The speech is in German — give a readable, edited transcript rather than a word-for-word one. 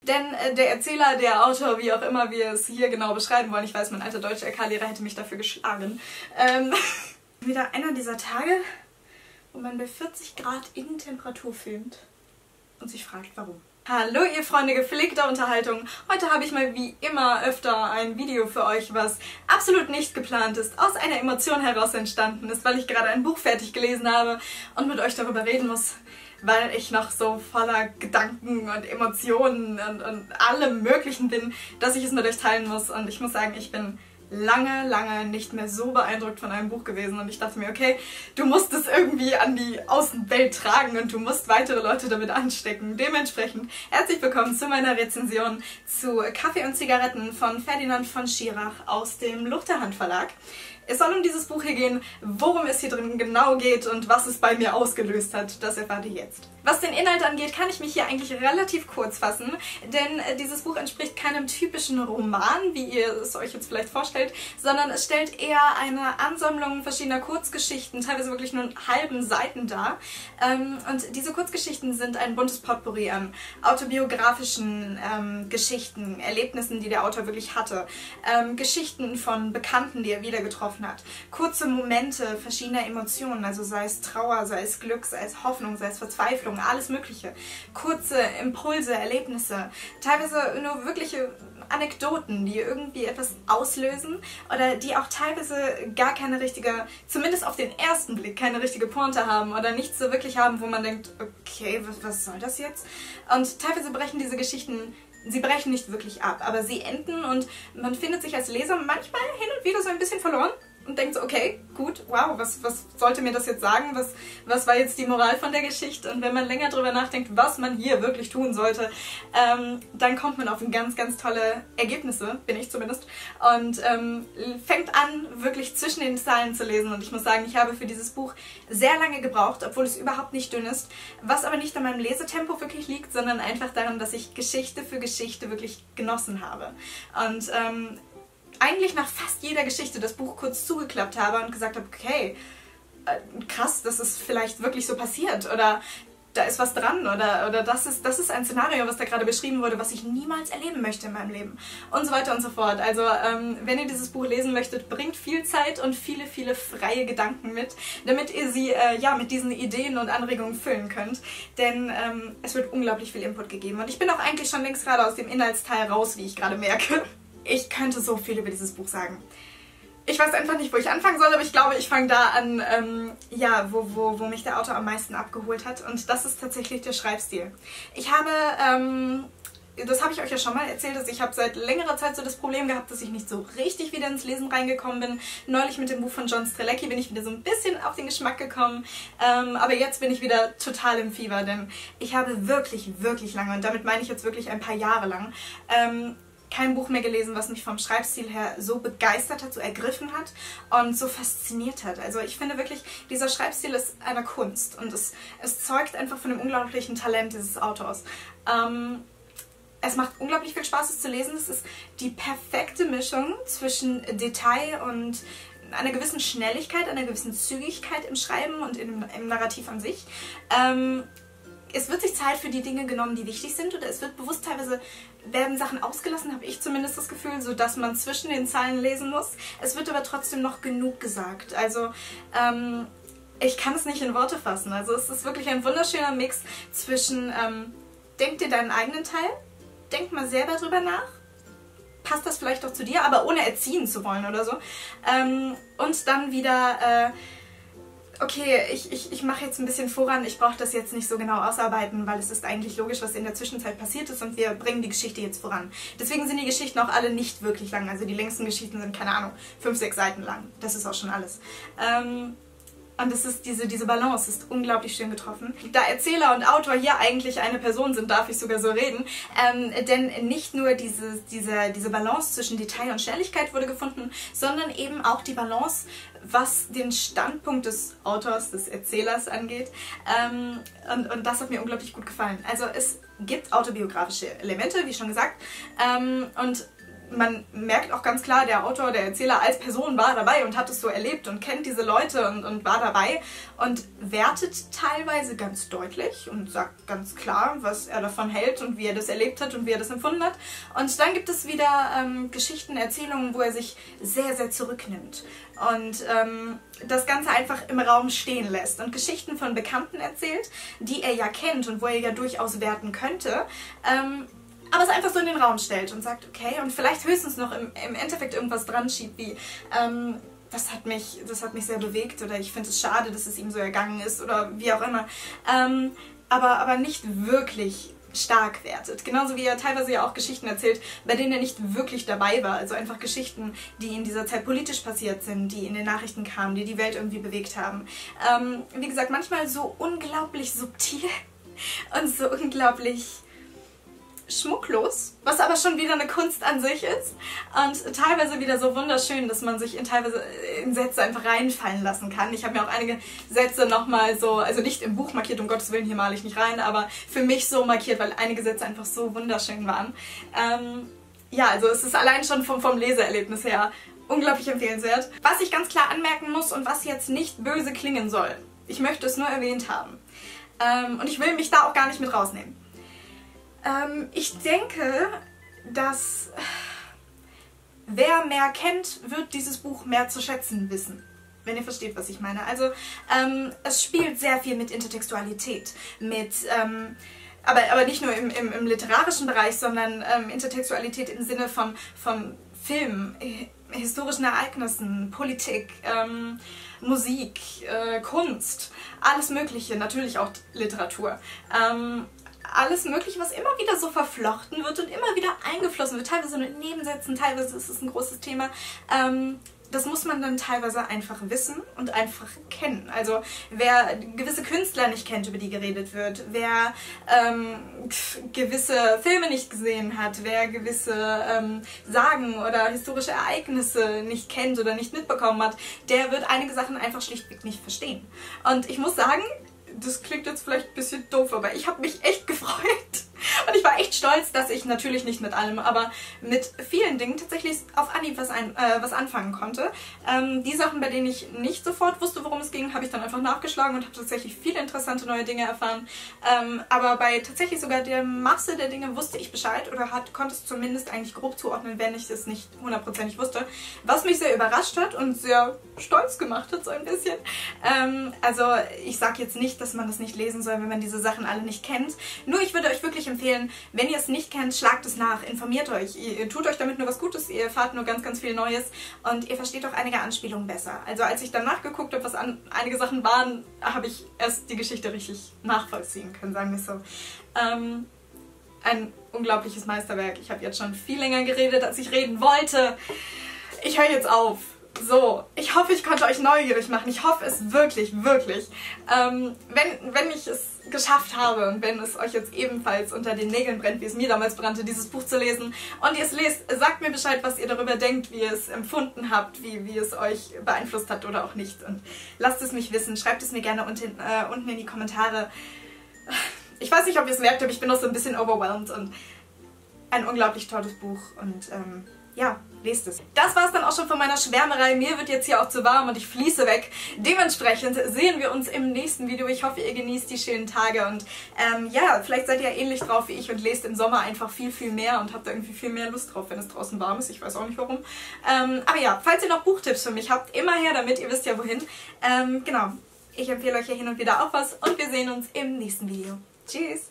Denn der Erzähler, der Autor, wie auch immer wir es hier genau beschreiben wollen, ich weiß, mein alter deutscher LK-Lehrer hätte mich dafür geschlagen. Wieder einer dieser Tage, wo man bei 40 Grad Innentemperatur filmt und sich fragt, warum. Hallo ihr Freunde gepflegter Unterhaltung. Heute habe ich mal wie immer öfter ein Video für euch, was absolut nicht geplant ist, aus einer Emotion heraus entstanden ist, weil ich gerade ein Buch fertig gelesen habe und mit euch darüber reden muss, weil ich noch so voller Gedanken und Emotionen und allem Möglichen bin, dass ich es mit euch teilen muss. Und ich muss sagen, ich bin lange nicht mehr so beeindruckt von einem Buch gewesen und ich dachte mir, okay, du musst es irgendwie an die Außenwelt tragen und du musst weitere Leute damit anstecken. Dementsprechend herzlich willkommen zu meiner Rezension zu Kaffee und Zigaretten von Ferdinand von Schirach aus dem Luchterhand Verlag. Es soll um dieses Buch hier gehen, worum es hier drin genau geht und was es bei mir ausgelöst hat, das erfahrt ihr jetzt. Was den Inhalt angeht, kann ich mich hier eigentlich relativ kurz fassen, denn dieses Buch entspricht keinem typischen Roman, wie ihr es euch jetzt vielleicht vorstellt, sondern es stellt eher eine Ansammlung verschiedener Kurzgeschichten, teilweise wirklich nur in halben Seiten dar. Und diese Kurzgeschichten sind ein buntes Potpourri an autobiografischen Geschichten, Erlebnissen, die der Autor wirklich hatte, Geschichten von Bekannten, die er wieder getroffen hat, kurze Momente verschiedener Emotionen, also sei es Trauer, sei es Glück, sei es Hoffnung, sei es Verzweiflung, alles Mögliche. Kurze Impulse, Erlebnisse, teilweise nur wirkliche Anekdoten, die irgendwie etwas auslösen oder die auch teilweise gar keine richtige, zumindest auf den ersten Blick, keine richtige Pointe haben oder nichts so wirklich haben, wo man denkt, okay, was soll das jetzt? Und teilweise brechen diese Geschichten, sie brechen nicht wirklich ab, aber sie enden und man findet sich als Leser manchmal hin und wieder so ein bisschen verloren und denkt so, okay, gut, wow, was sollte mir das jetzt sagen? Was war jetzt die Moral von der Geschichte? Und wenn man länger drüber nachdenkt, was man hier wirklich tun sollte, dann kommt man auf ganz tolle Ergebnisse, bin ich zumindest, und fängt an, wirklich zwischen den Zeilen zu lesen. Und ich muss sagen, ich habe für dieses Buch sehr lange gebraucht, obwohl es überhaupt nicht dünn ist, was aber nicht an meinem Lesetempo wirklich liegt, sondern einfach daran, dass ich Geschichte für Geschichte wirklich genossen habe. Und eigentlich nach fast jeder Geschichte das Buch kurz zugeklappt habe und gesagt habe, okay, krass, das ist vielleicht wirklich so passiert oder da ist was dran oder das ist ein Szenario, was da gerade beschrieben wurde, was ich niemals erleben möchte in meinem Leben und so weiter und so fort. Also wenn ihr dieses Buch lesen möchtet, bringt viel Zeit und viele freie Gedanken mit, damit ihr sie ja mit diesen Ideen und Anregungen füllen könnt, denn es wird unglaublich viel Input gegeben und ich bin auch eigentlich schon längst gerade aus dem Inhaltsteil raus, wie ich gerade merke. Ich könnte so viel über dieses Buch sagen. Ich weiß einfach nicht, wo ich anfangen soll, aber ich glaube, ich fange da an, ja, wo mich der Autor am meisten abgeholt hat. Und das ist tatsächlich der Schreibstil. Ich habe, das habe ich euch ja schon mal erzählt, dass ich habe seit längerer Zeit so das Problem gehabt, dass ich nicht so richtig wieder ins Lesen reingekommen bin. Neulich mit dem Buch von John Strelecki bin ich wieder so ein bisschen auf den Geschmack gekommen. Aber jetzt bin ich wieder total im Fieber, denn ich habe wirklich lange, und damit meine ich jetzt wirklich ein paar Jahre lang, kein Buch mehr gelesen, was mich vom Schreibstil her so begeistert hat, so ergriffen hat und so fasziniert hat. Also ich finde wirklich, dieser Schreibstil ist eine Kunst und es zeugt einfach von dem unglaublichen Talent dieses Autors. Es macht unglaublich viel Spaß, es zu lesen. Es ist die perfekte Mischung zwischen Detail und einer gewissen Schnelligkeit, einer gewissen Zügigkeit im Schreiben und im Narrativ an sich. Es wird sich Zeit für die Dinge genommen, die wichtig sind, oder es wird bewusst teilweise, werden Sachen ausgelassen, habe ich zumindest das Gefühl, sodass man zwischen den Zeilen lesen muss. Es wird aber trotzdem noch genug gesagt. Also ich kann es nicht in Worte fassen. Also es ist wirklich ein wunderschöner Mix zwischen denk dir deinen eigenen Teil, denk mal selber drüber nach, passt das vielleicht auch zu dir, aber ohne erziehen zu wollen oder so. Und dann wieder okay, ich mache jetzt ein bisschen voran, ich brauche das jetzt nicht so genau ausarbeiten, weil es ist eigentlich logisch, was in der Zwischenzeit passiert ist und wir bringen die Geschichte jetzt voran. Deswegen sind die Geschichten auch alle nicht wirklich lang, also die längsten Geschichten sind, keine Ahnung, 5, 6 Seiten lang. Das ist auch schon alles. Und das ist diese Balance ist unglaublich schön getroffen. Da Erzähler und Autor hier eigentlich eine Person sind, darf ich sogar so reden. Denn nicht nur diese Balance zwischen Detail und Schnelligkeit wurde gefunden, sondern eben auch die Balance, was den Standpunkt des Autors, des Erzählers angeht. Und das hat mir unglaublich gut gefallen. Also es gibt autobiografische Elemente, wie schon gesagt. Und man merkt auch ganz klar, der Autor, der Erzähler als Person war dabei und hat es so erlebt und kennt diese Leute und war dabei und wertet teilweise ganz deutlich und sagt ganz klar, was er davon hält und wie er das erlebt hat und wie er das empfunden hat. Und dann gibt es wieder Geschichten, Erzählungen, wo er sich sehr, sehr zurücknimmt und das Ganze einfach im Raum stehen lässt und Geschichten von Bekannten erzählt, die er ja kennt und wo er ja durchaus werten könnte, aber es einfach so in den Raum stellt und sagt, okay, und vielleicht höchstens noch im Endeffekt irgendwas dran schiebt, wie das hat mich sehr bewegt oder ich finde es schade, dass es ihm so ergangen ist oder wie auch immer, aber nicht wirklich stark wertet. Genauso wie er teilweise ja auch Geschichten erzählt, bei denen er nicht wirklich dabei war. Also einfach Geschichten, die in dieser Zeit politisch passiert sind, die in den Nachrichten kamen, die die Welt irgendwie bewegt haben. Wie gesagt, manchmal so unglaublich subtil und so unglaublich schmucklos, was aber schon wieder eine Kunst an sich ist und teilweise wieder so wunderschön, dass man sich teilweise in Sätze einfach reinfallen lassen kann. Ich habe mir auch einige Sätze nochmal so, also nicht im Buch markiert, um Gottes Willen, hier male ich nicht rein, aber für mich so markiert, weil einige Sätze einfach so wunderschön waren. Ja, also es ist allein schon vom Leseerlebnis her unglaublich empfehlenswert. Was ich ganz klar anmerken muss und was jetzt nicht böse klingen soll, ich möchte es nur erwähnt haben und ich will mich da auch gar nicht mit rausnehmen. Ich denke, dass wer mehr kennt, wird dieses Buch mehr zu schätzen wissen. Wenn ihr versteht, was ich meine. Also es spielt sehr viel mit Intertextualität, aber nicht nur im literarischen Bereich, sondern Intertextualität im Sinne von Film, historischen Ereignissen, Politik, Musik, Kunst, alles Mögliche, natürlich auch Literatur. Alles Mögliche, was immer wieder so verflochten wird und immer wieder eingeflossen wird, teilweise mit Nebensätzen, teilweise ist es ein großes Thema. Das muss man dann teilweise einfach wissen und einfach kennen. Also wer gewisse Künstler nicht kennt, über die geredet wird, wer gewisse Filme nicht gesehen hat, wer gewisse Sagen oder historische Ereignisse nicht kennt oder nicht mitbekommen hat, der wird einige Sachen einfach schlichtweg nicht verstehen. Und ich muss sagen, das klingt jetzt vielleicht ein bisschen doof, aber ich habe mich echt gefreut und ich war echt stolz, dass ich natürlich nicht mit allem, aber mit vielen Dingen tatsächlich auf Anhieb was anfangen konnte. Die Sachen, bei denen ich nicht sofort wusste, worum es ging, habe ich dann einfach nachgeschlagen und habe tatsächlich viele interessante neue Dinge erfahren. Aber bei tatsächlich sogar der Masse der Dinge wusste ich Bescheid oder konnte es zumindest eigentlich grob zuordnen, wenn ich es nicht hundertprozentig wusste. Was mich sehr überrascht hat und sehr stolz gemacht hat, so ein bisschen. Also ich sage jetzt nicht, dass man das nicht lesen soll, wenn man diese Sachen alle nicht kennt. Nur ich würde euch wirklich empfehlen, wenn ihr es nicht kennt, schlagt es nach, informiert euch. Ihr tut euch damit nur was Gutes, ihr erfahrt nur ganz, ganz viel Neues und ihr versteht auch einige Anspielungen besser. Also als ich dann nachgeguckt habe, was einige Sachen waren, habe ich erst die Geschichte richtig nachvollziehen können, sagen wir so. Ein unglaubliches Meisterwerk. Ich habe jetzt schon viel länger geredet, als ich reden wollte. Ich höre jetzt auf. So, ich hoffe, ich konnte euch neugierig machen. Ich hoffe es wirklich, wirklich. Wenn ich es geschafft habe und wenn es euch jetzt ebenfalls unter den Nägeln brennt, wie es mir damals brannte, dieses Buch zu lesen und ihr es lest, sagt mir Bescheid, was ihr darüber denkt, wie ihr es empfunden habt, wie es euch beeinflusst hat oder auch nicht. Und lasst es mich wissen, schreibt es mir gerne unten in die Kommentare. Ich weiß nicht, ob ihr es merkt, aber ich bin noch so ein bisschen overwhelmed und ein unglaublich tolles Buch und ja, lest es. Das war es dann auch schon von meiner Schwärmerei. Mir wird jetzt hier auch zu warm und ich fließe weg. Dementsprechend sehen wir uns im nächsten Video. Ich hoffe, ihr genießt die schönen Tage und ja, vielleicht seid ihr ja ähnlich drauf wie ich und lest im Sommer einfach viel, viel mehr und habt da irgendwie viel mehr Lust drauf, wenn es draußen warm ist. Ich weiß auch nicht warum. Aber ja, falls ihr noch Buchtipps für mich habt, immer her damit. Ihr wisst ja wohin. Genau, ich empfehle euch ja hin und wieder auch was und wir sehen uns im nächsten Video. Tschüss!